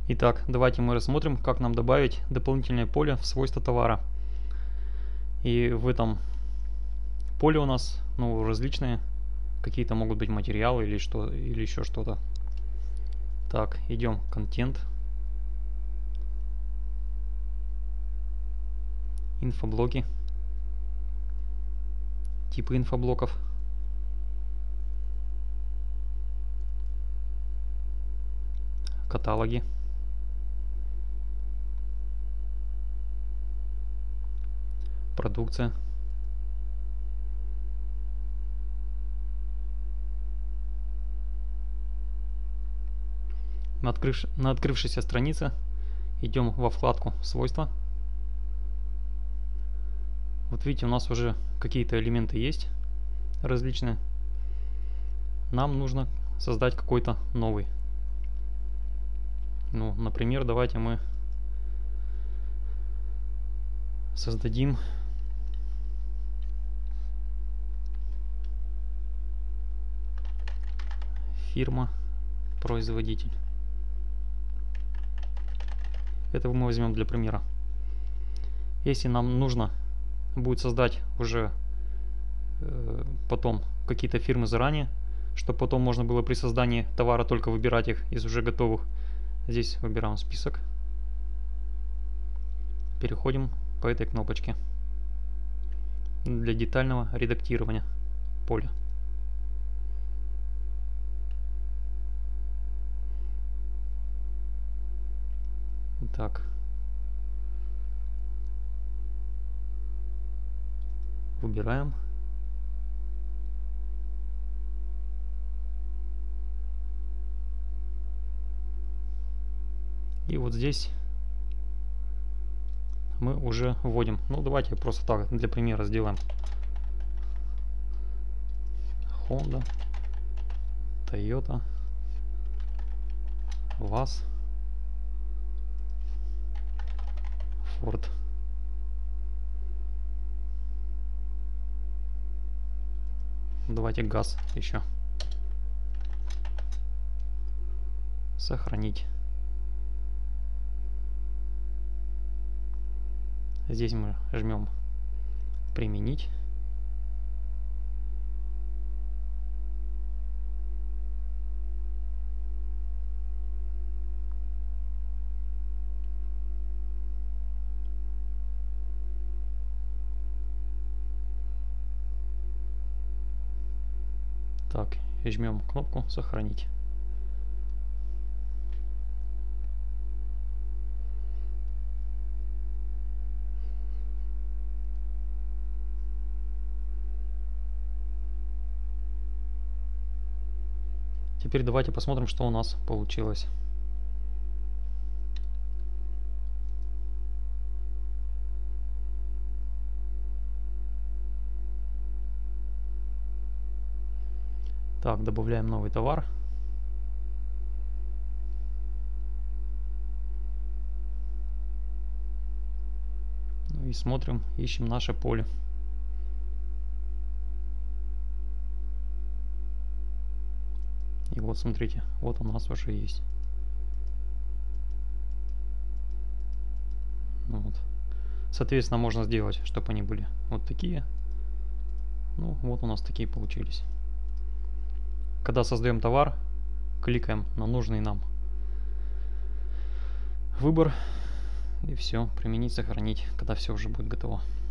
Итак, давайте мы рассмотрим, как нам добавить дополнительное поле в свойства товара. И в этом поле у нас различные, какие-то могут быть материалы или еще что-то. Так, идем в контент, инфоблоки, типы инфоблоков, каталоги, продукция, на открывшейся странице идем во вкладку свойства. Вот видите, у нас уже какие-то элементы есть различные. Нам нужно создать какой-то новый. Например, давайте мы создадим фирма-производитель. Это мы возьмем для примера. Если нам нужно будет создать уже потом какие-то фирмы заранее, чтобы потом можно было при создании товара только выбирать их из уже готовых, здесь выбираем список, переходим по этой кнопочке для детального редактирования поля. Так, выбираем. И вот здесь мы уже вводим. Давайте просто так для примера сделаем. Honda, Toyota, ВАЗ, Ford. Давайте ГАЗ еще. Сохранить. Здесь мы жмем применить. Так, и жмем кнопку сохранить. Теперь давайте посмотрим, что у нас получилось. Так, добавляем новый товар. И смотрим, ищем наше поле. И вот смотрите, вот у нас уже есть. Вот. Соответственно, можно сделать, чтобы они были вот такие. Вот у нас такие получились. Когда создаем товар, кликаем на нужный нам выбор. И все, применить, сохранить, когда все уже будет готово.